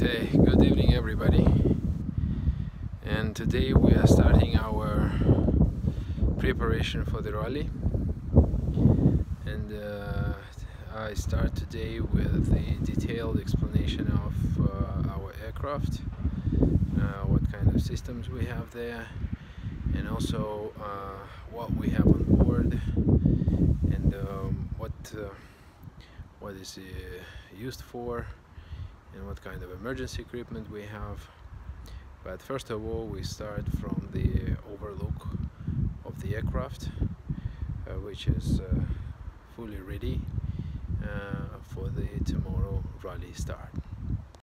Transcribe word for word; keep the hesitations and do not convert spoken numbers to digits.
Okay, good evening everybody, and today we are starting our preparation for the rally, and uh, I start today with the detailed explanation of uh, our aircraft, uh, what kind of systems we have there, and also uh, what we have on board, and um, what uh, what is uh, used for, and what kind of emergency equipment we have. But first of all, we start from the overlook of the aircraft, uh, which is uh, fully ready uh, for the tomorrow rally start.